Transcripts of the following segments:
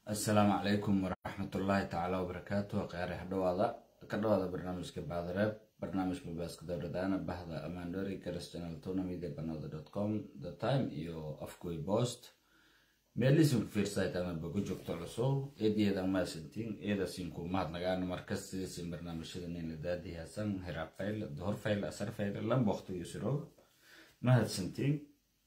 السلام عليكم ورحمة الله تعالى وبركاته. قياري كدوادا برنامج كبادرات برنامج مباسك دوردانا بحثا أمان دوري كريستيانال تونا ميديا بانودا.com The Time iyo afkui post meelisin fiirsayt ama bogu joogto cusub eedeedan ma sintiin eeda sinku mahadnagaan markas sidii barnaamijyadan in daadii hasan hiraab fayl door fayl asar fayl lan waqti yusro mahad sintiin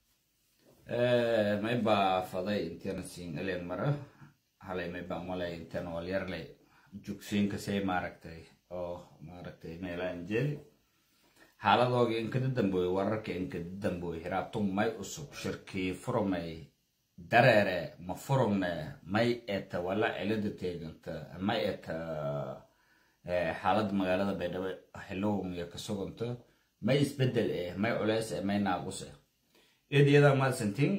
ma iba faday intaan siin aleen mara halay ma iba malay intaan wal yarlay jugsiin ka say maaragtay meelaan jeel xaaladooga in ka dambeeyay wararka in ka dambeeyay hiraabtu may usub shirkii furmay dareere ma furumne may eta wala cilada teeganta may eta xaalad magaalada Baydhabo xilowga iyo ka suganta may isbedel may culays may naaqus eediyada ma santiin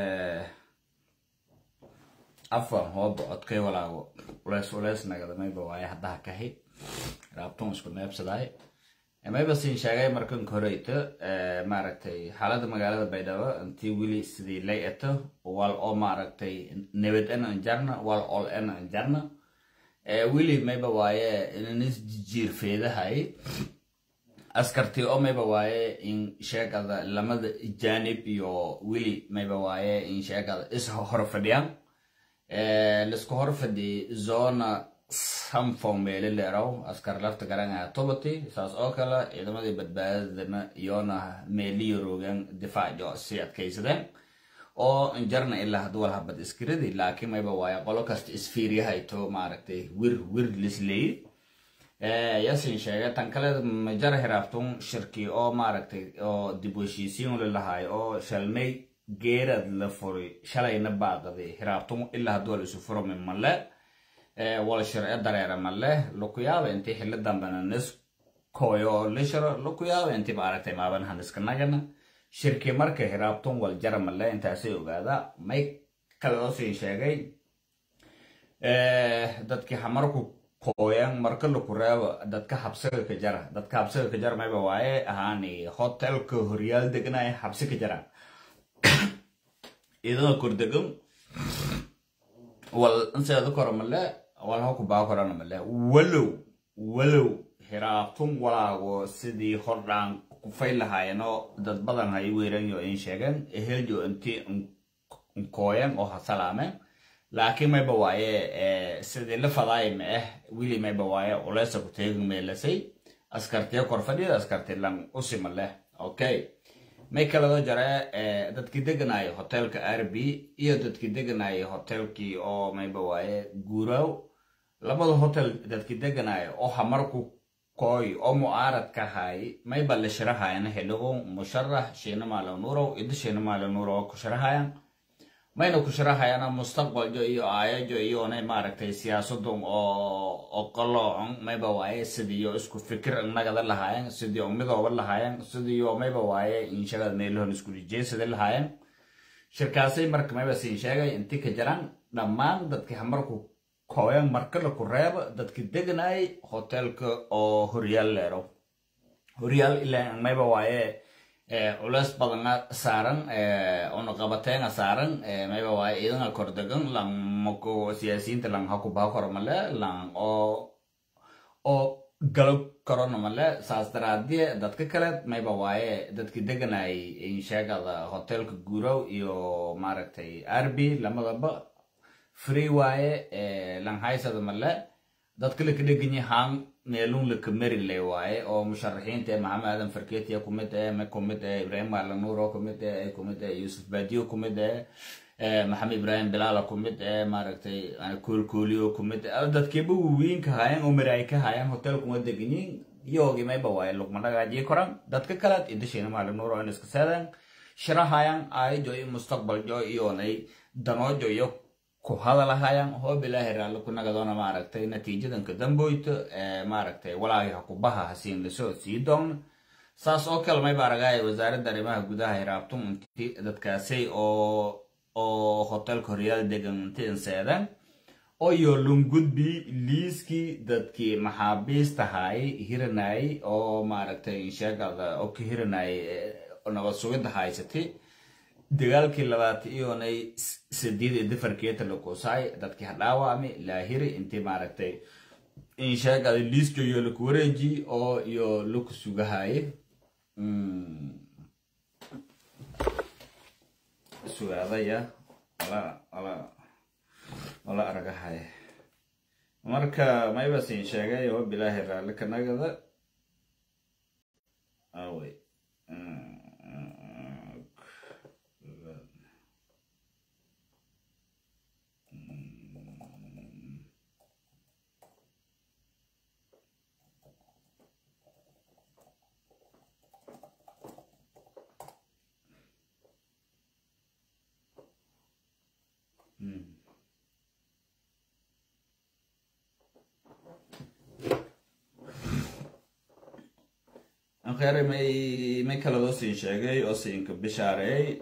afwan hoob codkay walaago culays nagada may bawaay hadda ka hay raabtoon isku neebsaday may basin sheegay markan koreyta maaragtay xaalada magaalada Baydhabo intii wili sidii leeyato wal oo maaragtay nabad aan jarna wal all aan jarna wili may bawaaye in jiirfeedahay askartii oo may bawaaye in sheegada lamada janib iyo wili may bawaaye in sheegada is horfadiyaan lisku horfadi zona samfon meeleleeraw askar lafta garanga tobati saas oo kala ciidamadii badbaadadana iyona meeliyo rogan difaaco si adkaysadeen oo injarna ilaa hadda wal habad iskiridi laakiin mayba waaya qolo kasta isfiiriyahay to maaragtay wir lisley yasin sheegay tan kale majar hiraabtun shirki oo maaragtay oo dib u heshiisiin lahaay oo shalmay geerad la furi shalayna baaqaday hiraabtun ilaa hadda wal isu furo male wala sharci dareera male lukuyaaba intii xilli dambana nis koyo lishara lukuyaaba intii maaragtay maaban haniska nagana shirki marka hiraabtun wal jara male intaasay ogaada may kale oo sii sheegay dadkii hamarku koyan marka laku reebo dadka habsiga ka jara mayba waaye ahaani hotelka horyaal deganay habsi ka jara idana kordegam wal inseeda koramale wal haku baa korana male walow hiraabtun walaago sidii hordhaan ku faylahaayno dad badan hay weeranyo in sheegan eheljo intii koyan oo hasalaameen laakiin mayba waaye sidii la fadaay ma wili mayba waaye uleesa ku teegin meelasay askartiya korfadhiya askarti lan usimale okay may kala jara dadkii deganay hotelka RB iyo dadkii deganay hotelkii oo mayba waaye guuraw labada hotel dadkii deganay oo hamarku koy oo muarad ka hay mayba la sharaxayna helago musharrax sheena maalo nuuro idisheena maalo nuuro ku sharaxayan mayna ku sharaxayana mustaqbal iyo aayajo iyo onay maaragtay siyaasadun oo qaloon mayba waaye sidii isku fikir nagada lahaayeen sidii midooba lahaayeen sidii mayba waaye in shaqada meelhoon isku jeesada lahaayeen shirkaasay marka mayba siin sheegay intii ka jiraan dhammaan dadkii hamarku koyan marka la ku reebo dadkii deganay hotelka oo horyaal leero horyaal ilaa mayba waaye ulas badan saaran oo qabateen saaran mayba waaye idan kordagan lan mako siyaasiyiinta lan haku baa kormale lan oo galo corona male saas daraadii dadka kale mayba waaye dadkii deganay in sheegada hotelka guuraw iyo maaragtay RB lamadaba free waaye lan haysada male dadka la degan yahaan meelun la kamari leh waaye oo musharaxiinta Maxamed Aadan Farkeetiya kumid Ibrahim Al-Nuuro kumid Yusuf Badiyo kumid Maxamed Ibrahim Bilal kumid maaragtay koolkooliyo kumid dadkii weyn ka hayaan oo maray ka hayaan hotelku ma deganyiin yoogi mayba waaye luqmanaga jii koran dadka kale idisheena Al-Nuuro in iska saadaan sharaxayaan ay jooy mustaqbal jooy iyo nay danoojo iyo ku hadalahayaan oo bilaahi raali ku nagadoona maaragtay natiijadan ka damboyto maaragtay walaahi ku baha hasiin la soo siidon saas oo kale may baaragay wasaaradda arrimaha gudaha hiraabtun intii dadkaasay oo hotel Koreal degan intii seedan oo iyo lungudbi liiski dadkii maxaabiista hay hiranay oo maaragtay sheegada oo ka hiranay nabad sugidda haysatay dagaalkii labaad iyonay sideed defarkeeta la koosay dadkii hadhaawami laahiri intii maaragtay in sheegada liiska iyo la wareeji oo iyo lug sugahay sugaadaya wala aragahay marka mayba siin sheegay oo bilaahi raali ka nagada away أخيرا ما كلا دوسين شيء أو سين كبشاري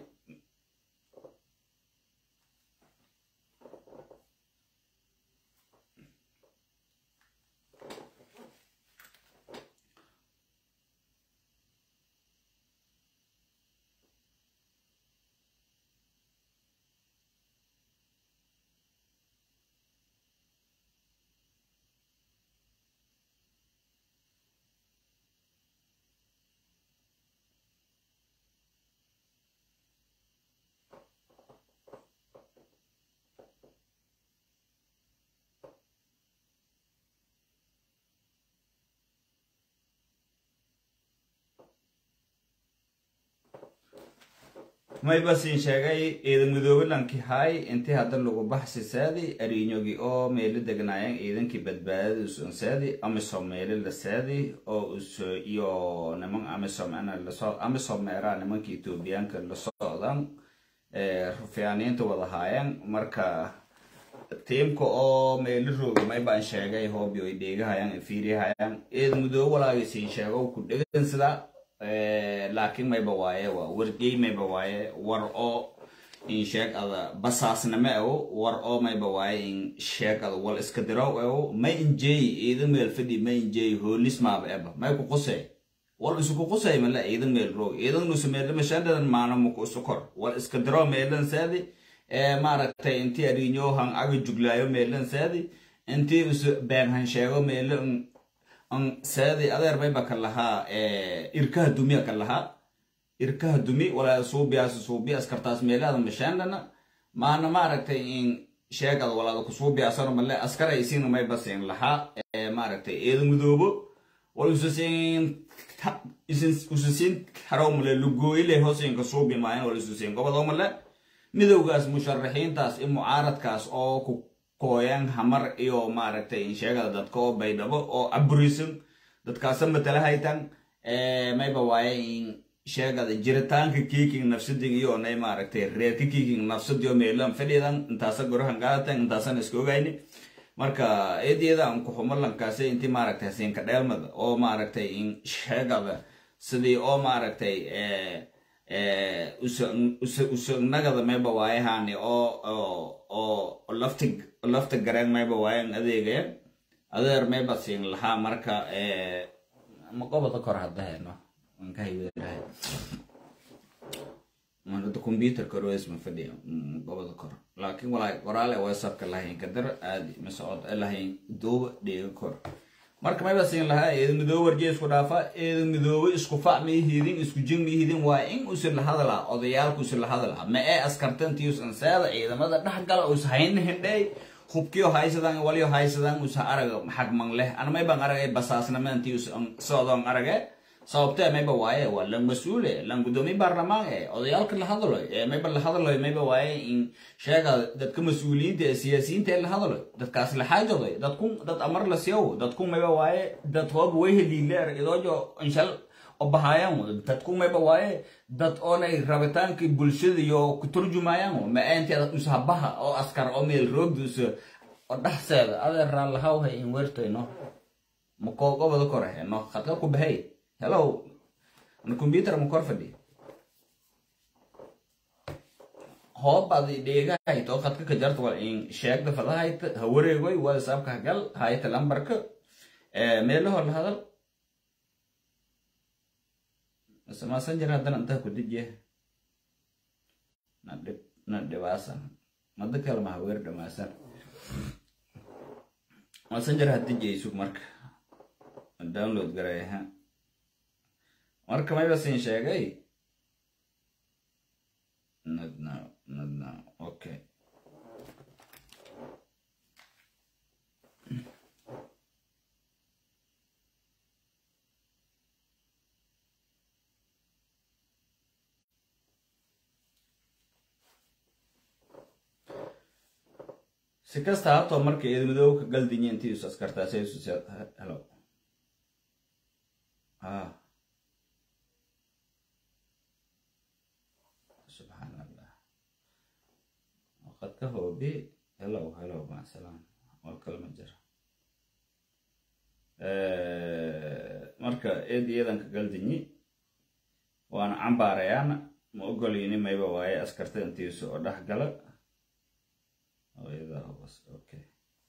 ما يبسين شيء إذا مدوبلن كهاي أنت هذا اللي بحث سادي أرينيوجي أو ميل دجناين إذا كبدباد وسون سادي أمسهم ميل السادي أو أس يو نمن أمسهم أنا لصا أمسهم ميرا نمن كيتو بيان كاللصادم رفيانين توضع هاين مركا تيمكو أو ميل الروج ما يبان شيء هو بيوديجا هاين فيري هاين إذا مدوبلا يسين شيء أو كده سدا لكن ما يبوايه ورجي ما يبوايه ورأو إن شاك هذا بساس نماءه ورأو ما يبوايه إن شاك هذا والإسكدراء ما إنجي إذا ما الفدي ما إنجي هو نسمع بأبا ما يكون قصي والإسكو قصي من لا إذا ما الرو إذا نسمع لما شدنا معنا مكو سكر والإسكدراء ما يلن سادي ما رتي أنتي أرينيو هن أجي جغلايو ما يلن سادي أنتي بس بين هنشاو ما يلن سادي أدير بيبا كلها إركاه دمية كلها إركاه دمي ولا صوبياس كرتاس ميلا هذا مشان لنا ما أنا ما ركتي إن شاكل ولا صوبياس أنا ملا أسكر يسين ما يبصين لها ما ركتي إذا مذوبه ولا يسين حرام للجو اللي هو سين كصوبي معين ولا يسين قبضهم ملا مذوقاس مشرحين تاس معارض كاس أو كوين همر إيو ما ركتي إن شاء الله دتكو بيدبو أو أبريسن دتكاسم بتلاهيتان ما يبواي إن شاء الله جرتان كيكين نفسدين إيو ناي ما ركتي ريت كيكين نفسديو ميلان فديدان انتاسا غورهان غاتان انتاسا نسكو غايني marka eediyada aan ku xumarlan kaasay intii maaragtay seen ka dheelmada oo maaragtay in sheegada sidii oo maaragtay usnagada mayba waayahaani oo lafta gareen mayba waayan adeegaya adeer mayba siin lahaa marka ma qobada kor hadahayno aan ka hayweerahay من الكمبيوتر كرويس من فدي قبل كور لكن ولا قرالة واتساب كلهين كدر عادي مسعود لهين دو دي كور مرك ما بس لها إذا مدو ورجيس كرافة إذا مدو إسكوفا ميهيدين إسكوجين ميهيدين وإن أسر لهذا لا أضيال كسر لهذا لا ما أسكرتن تيوس إنسان إذا ما ده نحقل أسهين هندي خبكيو هاي سدان وليو هاي سدان أسهارج حق منله أنا ما يبان أرجع بس أصلا ما تيوس صادم أرجع sababtee mayba waaye waa la mas'uule lan gudoomiye baarlamaan odayaalka la hadlo mayba la hadlo mayba waaye in sheega dadka mas'uuliyiinta ee siyaasiyiinta la hadlo dadkaas la xaajooday dad amar la siiyo dadku mayba waaye dad hoob way heliileer idoojo inshal obahayan dadku mayba waaye dad oonay rabitaanka bulshada iyo ku turjumayaan ma aanteeda usabaha oo askar oo meel roogdus oo dhaxseeda adeer raalahaw hay in weertayno ma koobada korahayno khadka ku bahay hello الكمبيوتر مكرفدي هو بعد دقيقة هاي توقعت كجرت والإن شاك ده فلا هاي هوري جوي واتساب كهجل هاي تلامبرك ميله ولا هذا بس ما سنجر هذا أنت كودي ندباسا ما ذكر ما هو ورد مثلا messenger hadii jeeysug marka download gareeyaha marka ma basin sheegay not now okay si kasta ha too marka eedmadow ka galdinya intii is askartaa say isu hello subhanallah waqad ka hoobi hello ma salaam wal kalma jira marka eedayadan ka galdinyi waan cambaarayaan ma ogolini mayba waaye askarta intii soo dhaxgala إذا بس أوكي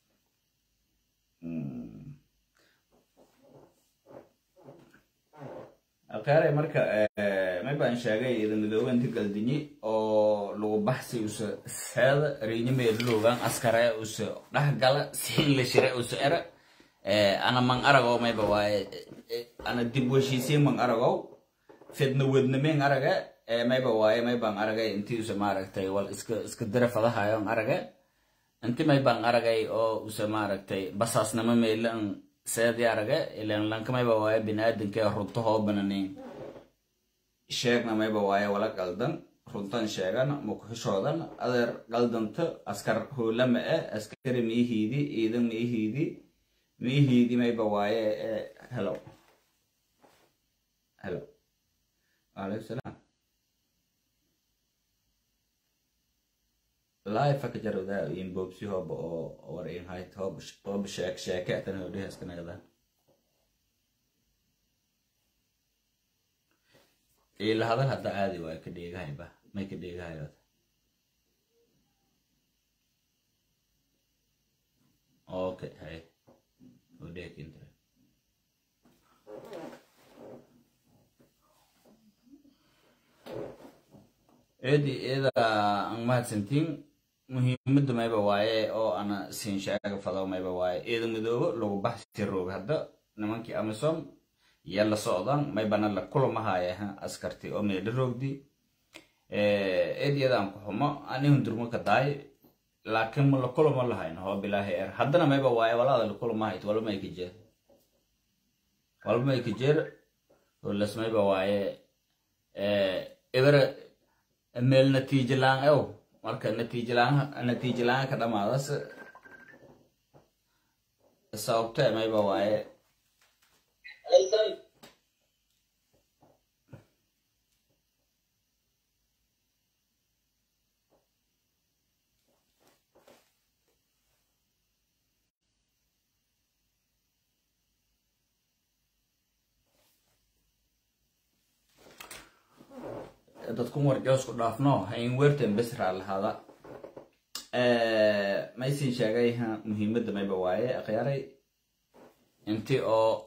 القارئ مركا ما يبان شاقي إذا مدوغان تقلدني أو لو بحثي وس هذا ريني ميدلوغان أسكاري وس نحقالا سين لشراء وس إرى أنا من أرغو ما يبواي أنا ديبوشي سين من أرغو فدنا ودنا من أرغا ما يبواي ما يبان أرغا انتي وس مارك تايوال اسك درف هذا هايون أرغا انت ما يبان أرغاي أو وسمارك تاي بساسنا ما ميلان سيدي أرغا إلا لانك ما يبواي بنادن كي رنطه بنانين شيخنا ما يبواي ولا قلدن رنطان شيخنا مكحشودن أدر قلدن تا أسكر هو لما أسكر ميهيدي إيدن ميهيدي ما يبواي هلو عليه السلام لا يفكر ذا ينبوب سيهوب أو ورين هاي توب شاكة تنهودي هسكنا كذا إيه هذا حتى عادي واي كديه هاي با ما كديه هاي أوكي هاي وديك انت إدي إذا أنمات سنتين مهمة ما يبواي أو أنا سينشاق فضاو ما يبواي إذا مدوه لو بحث الروغ هذا نمانكي أمسوم يلا صعدان ما يبان لك كل ما هاي أسكرتي أو من الروغ دي إدي إذا أنكحوما أني هندرمو كداي لكن ملا كل ما لهاين هو بلا هير حدنا ما يبواي ولا هذا كل ما هيت ولا ما يكجير ولا اسمه يبواي إذا ميل نتيجة لان أو marka natiijo laan ka dhamaadaas sababta mayba waaye dadku warjoos ku dhaafno hayn weertan bisra lahada ما يصير شيء مهم ده ما يبواي أخيرا أنت أو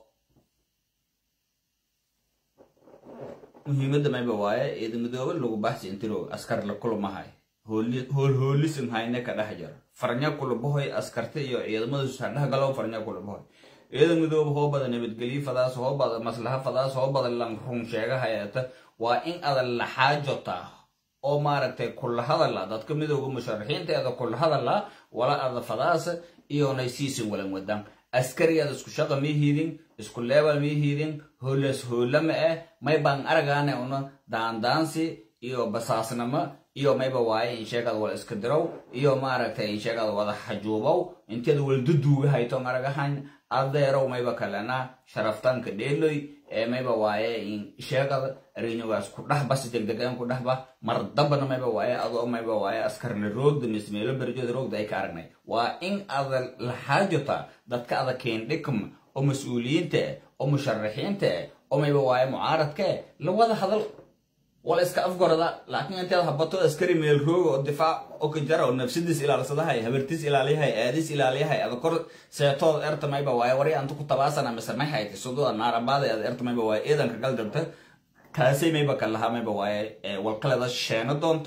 مهم ده ما يبواي إذا مدور لو بحث أنت لو أسكر لكل ما هاي هو لسه هاي نكده حجر فرنيا كل بهاي أسكرته إذا ما سرنا قالوا فرنيا كل بهاي إذا مدور هو بدل نبت قلي فداس هو بدل مصلحة فداس هو بدل لهم شيء هاي وإن هذا الحاجة تا أو ماركتي كل هذا لا دات كم ندوق مشارحين تي هذا كل هذا لا ولا هذا فداس إيو نيسيس ولا مودام أسكري هذا سكشاق ميهيدين سكول ليبل ميهيدين هولس هولما ما يبان أرجعنا أنه دانسي إيو بساسنا ما إيو ما يبواي إن شاء الله ولا إسكدرو إيو ماركتي إن شاء الله ولا حجوبو إن كده ولددو هاي توم أرجعهن أذيرو ما يبكلنا شرفتان كديلوي ما يبواي إن شاء الله رينوغاس كده بس دقدقان كده با مردبنا ما يبواي أضو ما يبواي أسكر الرود نسميله برجود رود ده يكارني وإن هذا الحاجة ده كذا كين لكم أو مسؤولين تاع أو مشرحين تاع أو ما يبواي معارض كه لو هذا هذا ولا إسك أفكار ذا لكن أنت هبطوا أسكري من الروج والدفاع أو كجرا والنفسدس إلى على صدها هي هبرتس إلى عليها أديس إلى عليها أذكر سيطول إرت ما يبواي وري أنتو كنت باسنا مسمى هاي تصدق النار بعد إرت ما يبواي إذا كقول دمت كاسي ما يبقى لها ما يبواي والقلة الشين دونت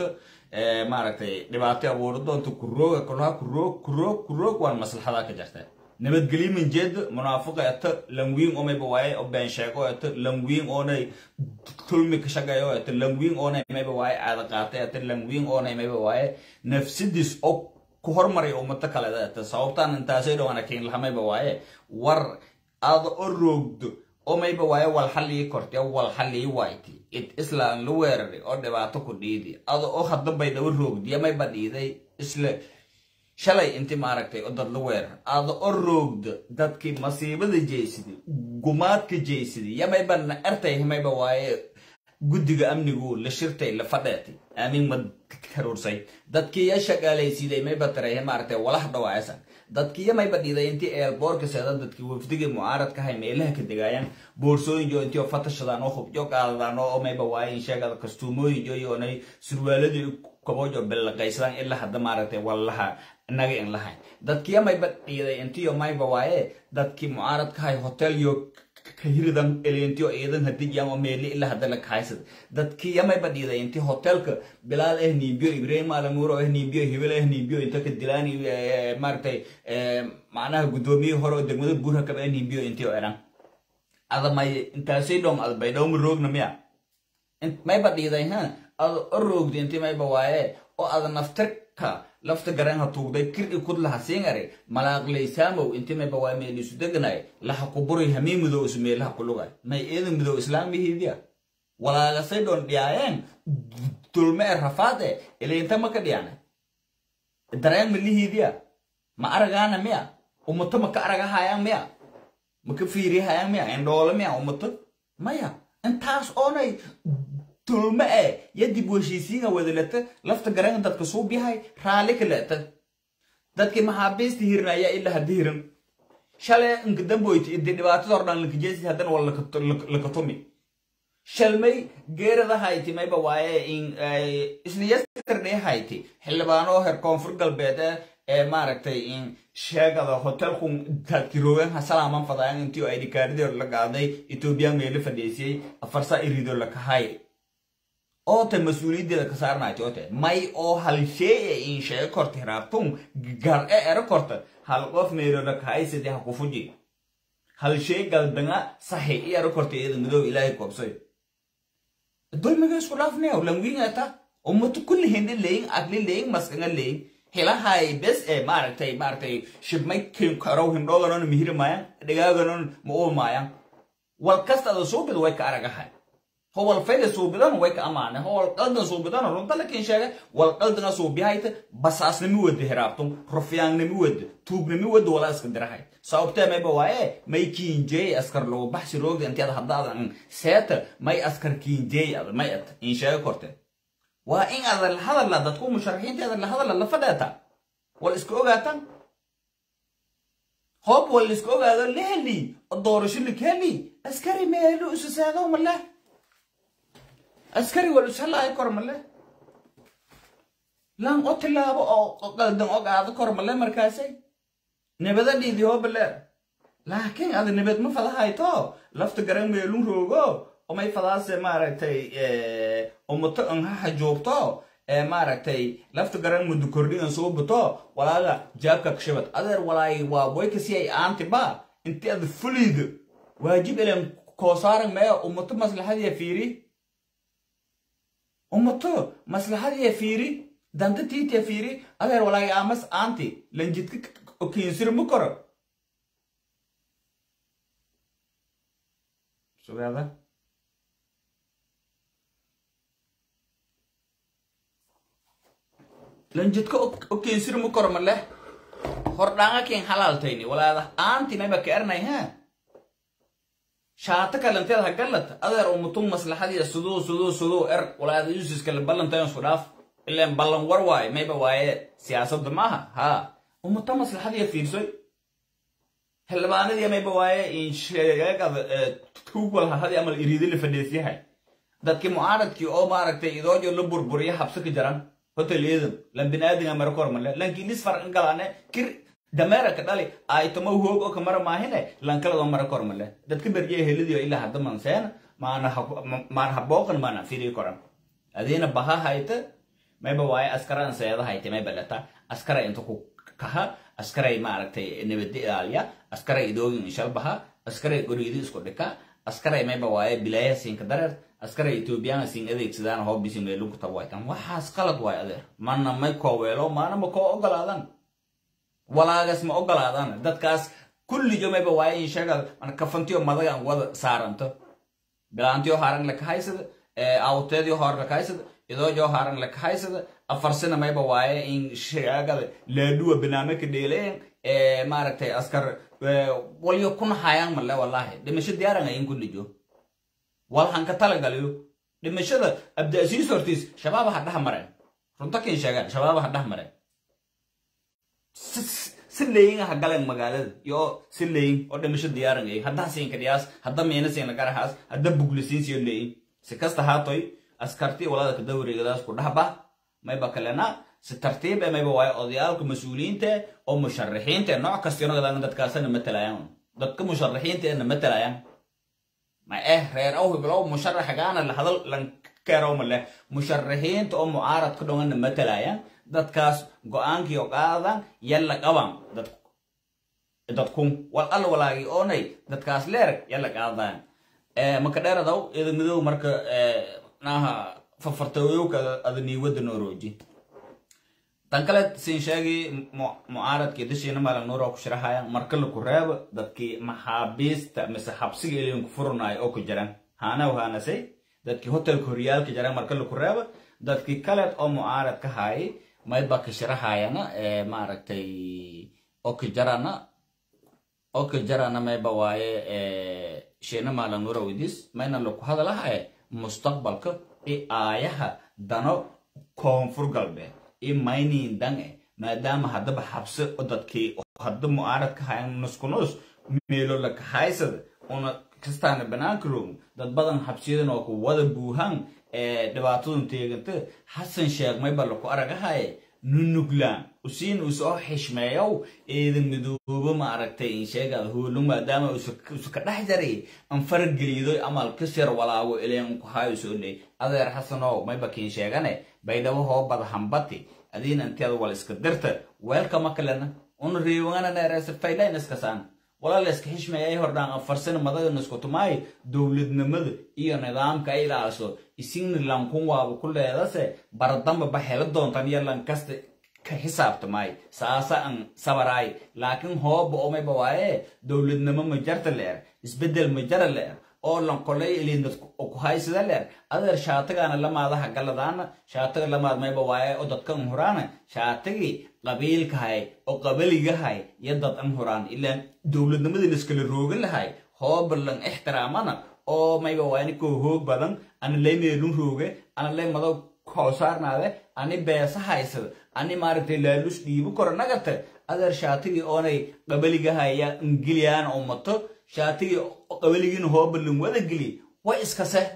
maaragtay dhibaato abuuro doonto kurooga kulaha kuroog waan maslaxada ka jarta nabadgelyo min jeed munaafiqata langwiin oo mayba waaye oo been sheego oo langwiin oo nay tulmi ka shaqeeyo oo langwiin oo nay mayba waaye aad qaatay oo langwiin oo nay mayba waaye nafsidis oo ku hormaray ummada kale dadka sababtan intaasay dhawana keen lahamayba waaye war aad orogdo oo mayba waaye wal xalli kortay wal xalli waayti islaan lu weeraray oo dhibaato ku dhiidi aad oo hadda bay dhaw roogdiya mayba dhiiday isla shalay inti maaragtay oo dad lu weerar aad oo roogdo dadkii masiibada jeysidi gumaadka jeysidi ya mayba artay mayba waaye guddiga amnigu la shirtay la fadheetay aamin mad karuursay dadkii ya shaqaalaysiiday mayba taray maaragtay walax dhawaaysan dadkii mayba dhiiday intii airportka seeda dadkii wafdiga mucaaradka hay meelaha ka degaayaan boorsooyin iyo intii fatashadaan oo hubjo qaadaan oo mayba waayin sheegada kastuumooyin iyo inay surwaaladii kaboojo bilqaysan ilaa hadda maaragtay wallaha naga in lahayn dadkii mayba dhiiday intii mayba waaye dadkii mucaaradka hay hotel yo kahiridan eleentio eedan hadii yaamo meeli ilaa hadda la kaysad dadkii mayba dhiiday intii hotelka bilaal nibiyo ibrahim alamuro nibiyo hebel nibiyo inta ka dilaani maartay macnaha gudoomiye hore degmada buurha ka nibiyo intii eran adamay intaasay dhoom albay dhoom roogna miya mayba dhiiday ad roogdi intii mayba waaye oo ad naftarka lafta garan ha tuugday kir ku laha singare malaaq leysaamow intii mayba waa meel isu degnay la xaquburi hamiimudo ismeelaha ku lugay may eedan mido islaamihiidiya walaala saydon dhiyaayeen dulme rafaade ileenta ma ka dhiyana dareen milihiidiya ma aragaana miya ummato ma ka aragahayaan miya ma ka fiirihayaan miya indhoole miya ummato maya intaas oonay tulma yadib weshiisiinga wadalata lafta garan dadka suub yahay raali kaleeta dadkii maxaabiista hirnaya ilaa hadii hiran shalay inka damboyti intii dhibaatada ordhan la kajeesi hadan wala la katumi shalmay geerada hayti mayba waaye in isla yesterday hayti xildhibaano heer koonfur galbeed maaragtay in sheegada hotelku dadkiroogan hasalaaman fadaan intii ay dikaarido la qaaday Ethiopia meel fadhiisay afarsa irido la kahay oo ta mas'uuliyadda ka saarnaayto oo may oo hal shay in shay korti raabtum gar korta hal qof meero la kaaysadii ha ku fuji hal shay galbanga saxiix iyo korti ee midow ilaahay koobsay dulmiga isku laafnaa langwiingata ummatu kulli hindi leeyin aqli leeyin maskanga leeyin hilahay bes maaragtay shibmay karaw hindooganon mihirmayan dhigaaгаnon ma oo maayan wal kasta soo bid way ka aragahay هو الفيل صوبدان ويك أمانة هو القلد صوبدان رنت لكن شيء والقلد صوبيهايت بس أصل مود هرابتم رفيان نمود توب نمود ولا اسكندر هاي صوبته ما بوايه ما يكين جاي أسكر لو بحث روج أنت هذا حدا عن سات ما يأسكر كين جاي هذا ما يت إن شاء كرته وإن هذا اللي تكون مشارحين هذا اللي فداته والإسكوجاتا هوب والإسكوجاتا ليه الدور شو اللي كلي أسكري ما له أساس هذا وملا askari wal ushalay kormale lan otilaabo oo qaldan oo gaado kormale markaasay nabada dhidi hobale laakiin ad nabad ma fadahayto lafta garan meelun roogo oo may fadaase maaragtay ummato an ha joogto maaragtay lafta garan muddo kordhigan soo bato walaaga jaabka kashabad adeer walaay waa boy ka si ay aantiba intii ad fuliid waajib ilan ko saaran ma ummato maslaxadiya fiiri ummato maslaxadiya fiiri danta tiitiya fiiri adeer walaay amas aanti lanjidka okinsir mukoro sugada lanjidka okinsir mukoro male hordhaanga keen halaaltayni walaada aanti mayba ka ernay ha شاطك لن تلها قلت أدر ومتم مصلحة سدو ولا يوسف كل بلن تيون صراف إلا بلن ورواي ما يبواي سياسة دماها ها ومتم مصلحة في رسوي هل بأنا دي ما يبواي إن شيء كذا تقول هذا أمر يريد اللي فديتي هاي ده كي معارض كي أو معارض تيجي جو لبور بريه حبسك جران هتل يدم لن بنادي أمر كورم لكن نص فرق قلنا كير دمرة كذلك أيتم هو أو كمرة ما هنا لانكلا دمرة كورمله ده كبر جيه هلدي إلا حد ما نسين ما أنا حبوقن ما أنا فيري كورم أدينا بها هايته ما يبغى أسكران سيدا هاي تما بلتا أسكرا أنتو كها أسكرا ما عرفتي نبدي عليا أسكرا يدوغي إن شاء الله أسكرا يقولي إسكو دكا أسكرا ما يبغى بلايا سين كدرت أسكرا يتوبيان سين إذا يتصدان هو بيسين لوك توايتان وحاس قلت واي أدر ما نما يكوّلو ما نما كو أقلادان ولا جسم أقلادان دت كاس كل يوم يبغى يشغل أنا كفنتيو ماذا يعمل سارنتو بلانتيو هارن لك هايسد أو تديو هار لك هايسد إذا جو هارن لك هايسد أفرسنا ما يبغى إن شغل لدوا بنامك ديلين ما ركتي أسكر وليكون حيان ملا والله ده مش ديارنا إن كل جو والله هنك تلا قالوا ده مش هذا أبدأ زي صورتيس شباب حدها مرة رنتك إن شغل شباب حدها مرة سلين هقالن مقالد يو سلين أو ده مش ديارنا إيه هدا سين كدياس هدا مينا سين لكارهاس هدا بقولسين سيون لين سكست هاتوي أسكرتي ولا ده كدوري قداس كلها با ما يبقى كلنا سترتيب ما يبقى أضيالك مسؤولين ته أو مشرحين ته نوع كستيون قدان دتكاسن مثلاً دتك مشرحين ته إن مثلاً ما غير أو بلو مشرح جانا اللي هذا لن كيرهم اللي مشرحين ته أو معارض كلهم إن مثلاً دتكاس قانك يقاذا يلا قوام دتكم والأل ولا يوني دتكاس لير يلا قاذا مكدر داو إذا مدو مرك نها ففرتويو كأذني ود نوروجي تنقلت سينشاجي معارض كده شيء نما لنورا كشرحها مركل كراب دتكي محابيس تمس حبسي اللي ينكفرنا أو كجران هانا وهانا سي دتكي هوتيل كوريال كجران مركل كراب دتكي كلت أو معارض كهاي ما يبقى كشرحها أنا معركتي أو كجرانا ما يبقى واي شيء نما لنورا وديس ما ينلقو هذا لها مستقبلك آيها دانو كونفور قلبه مايني دانه ما دام هذا بحبس ودتكي هذا معارض كهاي نسكنوس ميلو لك هايسد أنا كستان بناكلهم دت بدن حبسيدن أو كواد بوهان دبعتون تيجنت حسن شيخ ما يبلغ أرجع هاي ننقلان وسين وسأ حشمياو إذا مدوب ما أركتين شيء قال هو لما دام وسكت حجري أنفرد جليدو أمال كسر ولا هو إلين كهاي وسوني هذا رحسناو ما يبكين شيء غني بيده هو بعد همبتي أدين أنت هذا ولا إسكدرت ويلكم أكلنا ونريوانا نرأس فايدة نسكسان ولا لسك حشمياي هردان أفرسنا ماذا نسكتو ماي دولد نمد إيه نظام كاي لاسو إسين لانكون وابكل هذا سه بردم بحيل دون تاني لان كست كحساب تماي ساسا أن سبراي لكن هو بأمي بواي دولد نمد مجرد لير إسبدل مجرد لير أو لان كلي اللي ندك أكوهاي سده لير أدر شاتك أنا لما هذا حق لدانا شاتك لما ما بواي أو دتكم هرانا شاتكي قبيل كهاي أو قبيل جهاي يدت أم هران إلا دولد نمد نسكل الروجل هاي هو بلن احترامنا أو ما يبغى كوهوك بدن أنا ليه ميلون روجه أنا ليه ماذا خسار ناده أنا بيسا هايسد أنا مارتي لالوش ديبو كورنا قت أدر شاتي أوني قبل جهاي يا إنجليان أو متو شاتي قبل جين هو بلن وده جلي وإسكسه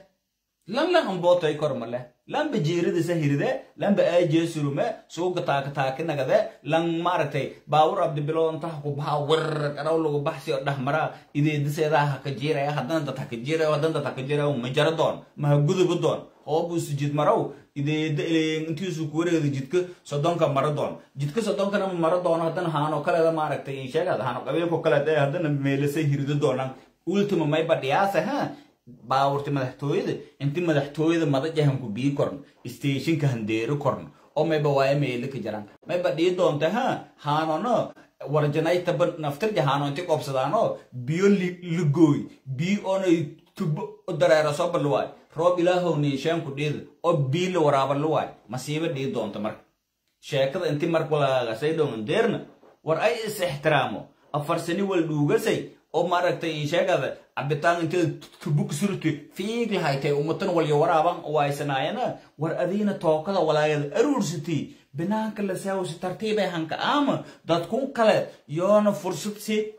لم هم بوتاي كورمله لم بجيرد سهير ده لم بأجي سلومه سوق تاك نجده لم مارتي باور عبد بلون تحكو باور كراولو بحثي ده مرا إذا دسه ده كجيرة هذا ده كجيرة وهذا ده كجيرة ومجردون ما جود بدون هو بس جد مراو إذا اللي أنتي سكورة إذا جدك صدام كمردون جدك صدام كنا مردون هذا هانو كلا ده مارتي إيش هذا هانو قبل كوكلا ده هذا نميل سهير ده دونا قلت ما يبدي ها باورت مدحتويد انت مدحتويد مدح جهم كو بي كورن ستيشن كهنديرو كورن او ما بواي ميلك جران ما بدي دونته ها هانو ورجناي تب نفتر جهانو انت قبسدانو بيو لغوي بي اون تب درا رسو بلواي روب الهو نيشان كو ديد او بي لو وراب لواي مسيبه دي دونته مر شيكد انت مر ولا سيدون ديرنا ور اي احترامو افرسني ولدوغسي او ماركتي شيغاده عبتان انت تبوك سرتي فيك لهايتي ومتن ولي ورابان وايسناينا ور ادينا توكدا ولايد ارورستي بنانك لساوس ترتيبه هانك ام دتكون كله يون فرصتي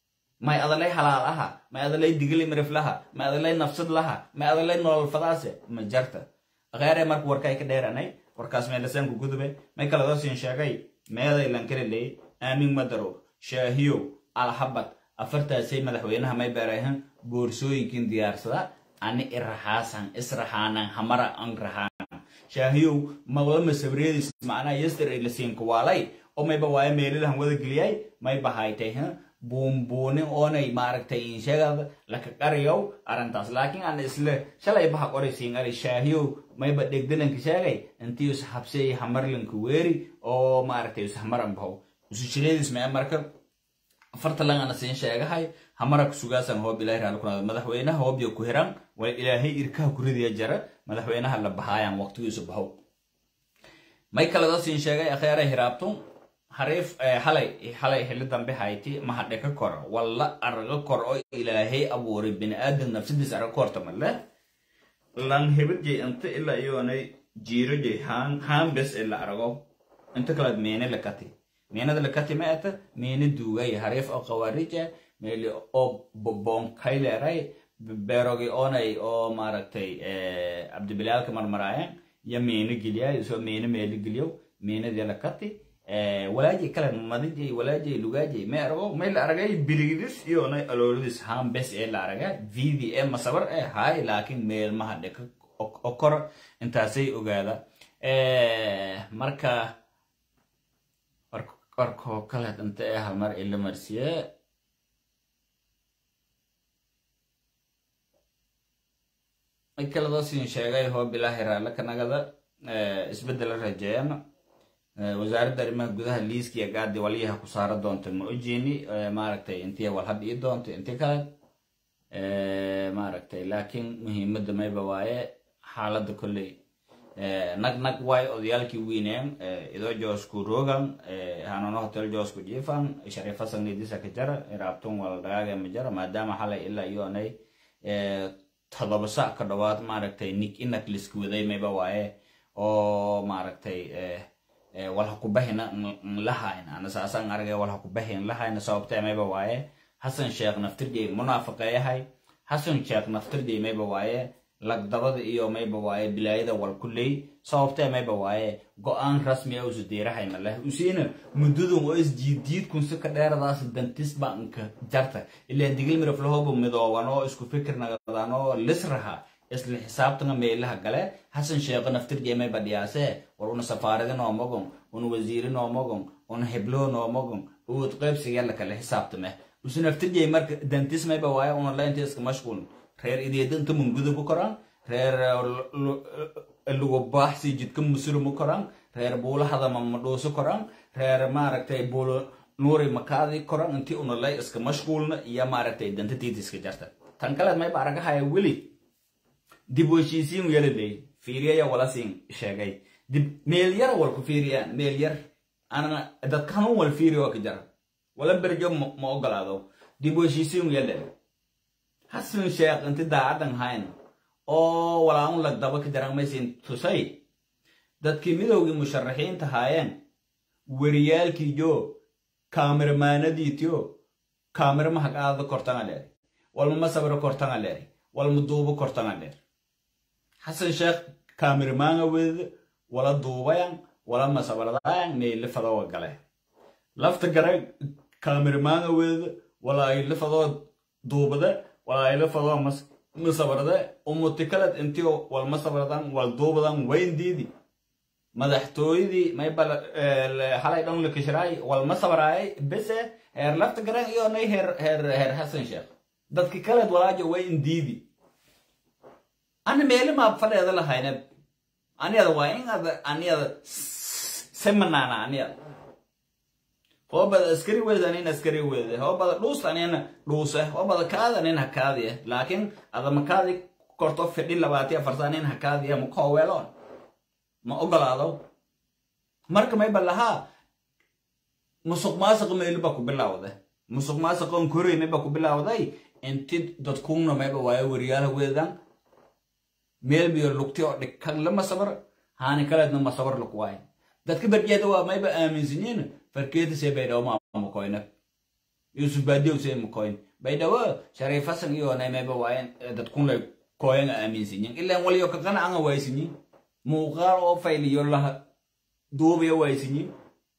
ما ادلي حلالها ما ادلي دغلي مرفلها ما ادلي نفسد لها ما ادلي نول فداسه ما جرت غير مرك وركاي كديراني وركاس ميلسن غودبه ما كلا دوسين شاغاي ما ادلي لانكرلي امين مدرو شاهيو على حبت أفرت سي مدحوينها ما يبرهن بورسوي كين ديار صدا أني إرحاسن إسرحانا همرا أنغرحان شاهيو ما مسبريد معنا يستر إلى سين كوالي أو ما يبغى ميل لهم وذا قلياي ما يبغى هايته بومبوني أنا يمارك تين شغل لك كاريو أرنتاس لكن أنا إسله شلا يبغى قري سين على شاهيو ما يبغى دقدلن كشاعي أنتي يسحب سي حمرلن كويري أو مارك يسحمرن بهو وسيشيل اسمه أمريكا فرتلان أنا سين شاعي هاي حمرك سجاسن هو بلاي رالو كنا مدحوينا هو بيوكهران والإلهي إركاه كريدي أجرا مدحوينا هلا بهايان وقت يوسف هو ما يكلا سين شاعي أخيرا هرابتون حريف حلي هلدان بهايتي ما حد ككر ولا أرجع كر أو إلهي أبو ربنا آدم نفس دي سعر كر تملا لان هبت جي أنت إلا يوني جيرو جي هان بس إلا أرجع أنت كلاد مين ده لكاتي ما أنت مين دوغاي حريف أو خوارجة ميلي أو بون كايل راي بيروجي أو ماركتي عبد بلال كمان مرايا يا مين جليا يسوى مين جليو مين ده لكاتي ولاجي كلام مادجي ولاجي لوجاجي ما أرجو ما إلا أرجع بيليدس يوني ألولدس هام بس إلا أرجع VDM مصبر هاي لكن ميل ما هدك أكر أنت سي أجادا مركا أركو كلات أنت هالمر إلا مرسية الكلام ده سين شيء هو بالله رألا كنا كذا إسبدل الرجال وزارة دريمة جودها ليس كي قاعد وليها خسارة دونت مؤجيني ماركتي انتي والحد دونت انتي كان ماركتي لكن مهمة دمي بواي حالة كلي نك واي أوديالكي وينهم إذا جوسكو روغان هانو هوتيل جوسكو جيفان شريفة سنجدي سكجرة رابطون والدراجة مجرة ما دام حالة إلا يوني تضبسا كدوات ماركتي نيك إنك لسكو ذي مي بواي أو ماركتي wal hakubahina lahayn ana saasan aragay wal hakubahin lahayn sababta meeba waaye Hassan Sheikh naftirjay munaafiqayahay Hassan Sheikh naftirjay meeba waaye lagdabada iyo meeba waaye bilaayada wal kulay sababta meeba waaye go'aan rasmi ah oo diirahay malaha usiina mudadu oo isjiidid kun si ka dheeradaas dantis banka jarta ilaa digil miraf lahoobo midooban isku fikirnagadaano lisraha isla xisaabtana meelaha gale Hassan Sheikh naftirjay meeba dhiyaasay ورون سفارة نومجون ونوزير نومجون ونهبلو نومجون وتقيب سيجال لك الحساب تمه وسنفترجي مرك دنتيس ما يبواي أونلاين تيسك مشغول خير إذا أنت موجود بكران خير اللي بحث جدكم مسلم بكران خير بولا هذا ممدوس كران خير ما ركتي بولا نوري مكادي كران أنتي أونلاين إسك مشغول يا ما ركتي دنتي تيسك جرتا تنقلت ما يبارك هاي ولي دبوشيسين ويلدي فيريا يا ولا سين شاقي دي مليار ولا كفيريا مليار أنا إذا كانوا ولا فيريا وكجرا ولا برجع ما أقول هذا دي بوشيسيم يلا حسن شيخ أنت داعدن هاين أو ولا أقول لك دبك جرا ما يصير تساي ده كمية وجي مشرحين تهاين وريال كيجو كاميرا مان ديتيو كاميرا ما هكذا كورتان عليه ولا ما صبر كورتان عليه ولا مدوب كورتان عليه حسن شيخ كاميرا مان وذ ولا دوبيان ولا ما صبردان ميل فضوا قله لفت قرا كاميرمان ويد ولا يلفضوا دوبده ولا يلفضوا ما صبرده ومتكلت انتو ولا ما صبردان ولا دوبدان وين ديدي مدحتويدي ما يبل حلا يدون لك شراي ولا ما صبراي بس هر لفت قرا يو ني هر حسن شيخ ددك كلد ولا جو وين ديدي انا ميل ما فدا هذا هاينه أني هذا وين هذا سمنانا أني هذا هو بدأ أسكري ويد أنا أسكري ويد هو بدأ لوس أنا لوسه هو بدأ كذا أنا هكذا لكن هذا مكذا كرتوف في الليل باتي فرسانين هكذا مقاولون ما أقول هذا مرك ما يبلها مسوق ما سق ما يلبكوا بالله وده مسوق ما سقون كوري ما يبكوا بالله وده أنت تكون ما يبغى وريال ويدان ميل بير لوكتيو دكان لما صبر هاني كلاد لما صبر لكواي دتك برجيتوا ما يبقى امين سنين فركيت سي بيدو ما مكوينك يوسف باديو سي مكوين بيدو شريف حسن يو انا ما بواين دتكون لك كوين امين سنين الا ولي كان انا واي سنين موغار او فايل يلا دوبي واي سنين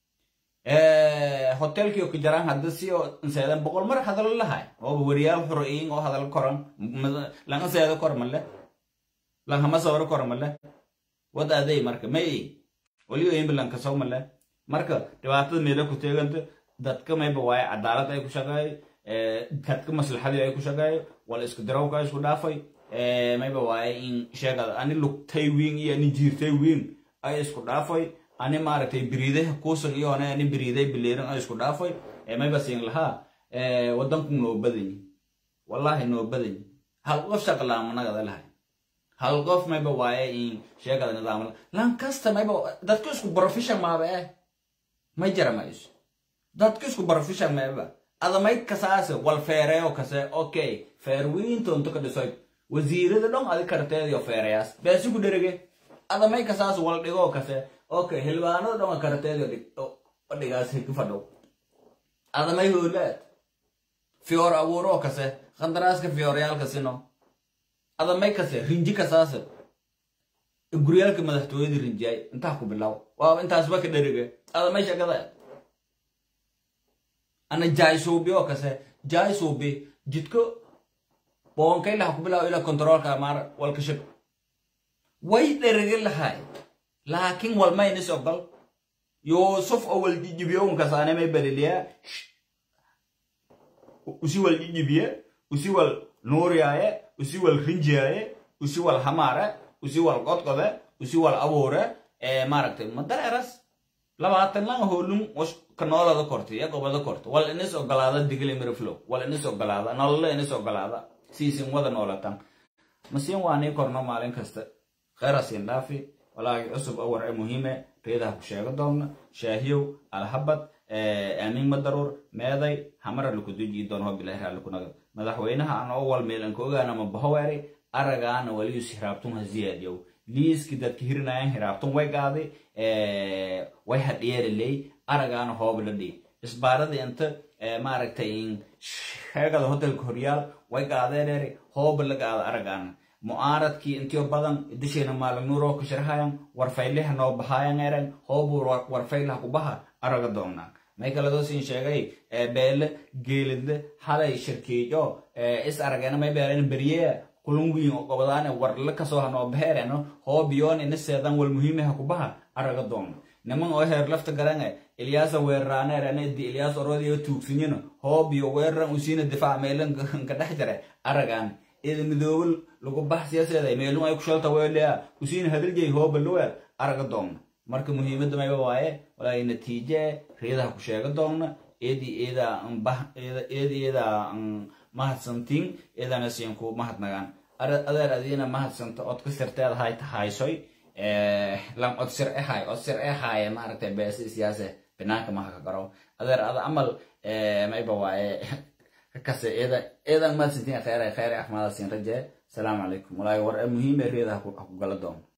هوتيل كيو كجران حدثيو انسان بقول مر هذا الله او وريال حرين او هذا الكرم لا انسان كرم لا لا هم صور كرم لا wada aday marka may waliyo imbilan ka soo male marka dhibaatada meelo ku teeganta dadka mayba waay cadaalad ay ku shaqeey dadka maslaxadii ay ku shaqeey wala isku darawka isku dhaafay mayba waay in sheegada ani lugtay wiin iyo ani jiirtay wiin ay isku dhaafay ani maaragtay biriidaha kuusan iyo ani biriiday bileeran ay isku dhaafay mayba siin lahaa wadanku noo badan wallahi noo badan hal qof shaqala managa lahay hal qof mayba waay in sheegada nidaam lan kasta mayba dadku isku profession ma baa ma jaramayso dadku isku profession mayba adamay kasaase wal feereeyo kase okay feerwiin toonto ka dhisoy wasiirada dhan adi karteeyo feereeyas beesu ku dherege adamay kasaase wal dhigo kase okay hilbaanada dhan karteeyo dhigaas ku fadho adamay hoolaad fior awuro kase qandaraaska fioryaal kasino adamay kase rinji kasaase guriyalka madaxtooyada rinjay inta ku bilaw waa intaas ba ka dherege adamay shaqada ana jaaysuubiyo kase jaaysuubi jidko boonkay la ku bilaw ila controlka maar walka shib way dherege lahay laakiin wal ma inis ogal Yusuf awal jibiyo kasaane may badaliya usi wal jibiye usi wal nooriyaye usi wal rinjiyaye usi wal hamara usi wal qodqode usi wal abuure maaragtay madareeras labaatan lan hoolum was kanoolada kortay ee gobada kortay wal inis ogolaada digil mirflow wal inis ogolaada nolol inis ogolaada siisin wada noolatan masiin waanay korno maalin kasta khayrasin dhaafi walaahi cusub awar muhiime reedaha ku sheego doona shaahiyow alhabad aamin madaruur meeday hamara lagu duji doono bilaahi raalikunada madaxweynaha aan oo wal meelan ka ogaana ma bahawari aragaana waliyo siraabtun haziyaadiyow liiski dadka hirinayaan hiraabtun way gaaday way hadheerelay aragaana hoob la dhig isbaarada inta maaragtay in sheegada hotelka horyaal way gaadeen hoob la gaada aragaana mu'aaradkii intiyo badan idishayna maalin nuuro ka sharxayan warfaylaha noo baxayan eran hoob warfaylaha ku baha araga doona may kala doosin sheegay beele geelid halay shirkiyo is aragana may beelan bariye kulun wiin oo gobadaan war la ka soo hano beereno hoobiyoon in seedan wal muhiimaha ku baha araga doona niman oo heer lafta garanay Ilyas weerraana ranadi Ilyas orodiyo tuugsinino hoobiyo weerran usina difaac meelan ka dhaxjare aragan إذا مدول لقوا بحث ياسر ميلون أي كشلة ولا وسين هذا الجي هو بلوه أرجع دوم مركب مهمة ما يبغاه ولا النتيجة ريدا كشيء دوم إذا ما هتسنتين إذا نسيانكو ما هتنجان أذا أدينا ما هتسنت أتكسر تال هاي شوي لم أتسر هاي ما رتب بس سياسة بناك ما هكرو أذا عمل ما يبغاه كسر إذا ما سنتين خير أحمد سين رجع السلام عليكم ولا يورى مهم ريدا أكو قلدهم